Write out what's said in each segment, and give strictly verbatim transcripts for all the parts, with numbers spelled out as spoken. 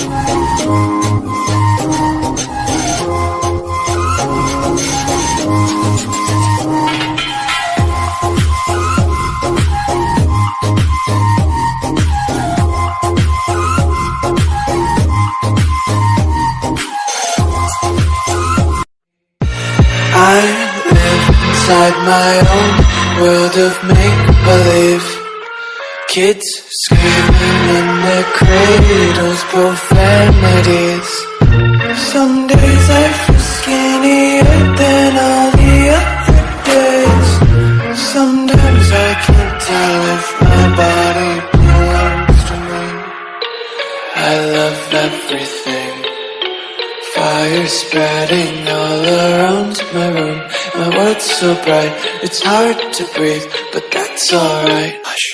I live inside my own world of make-believe. Kids screaming in their cradles, profanities. Some days I feel skinnier than all the other days. Sometimes I can't tell if my body belongs to me. I love everything. Fire spreading all around my room. My world's so bright, it's hard to breathe, but that's alright. Hush.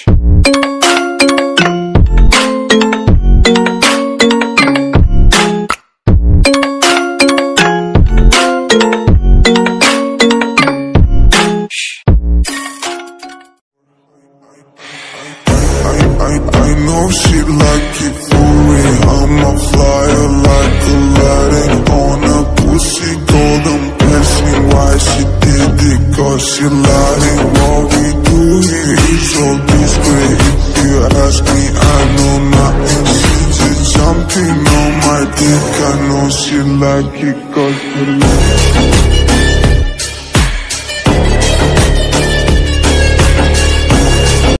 I, I know she like it for me. I'm a flyer like Aladdin on a pussy golden blessing. Why she did it? Cause she lying. What we do here is so discreet. If you ask me, I know nothing. She just jumping on my dick. I know she like it cause she like it.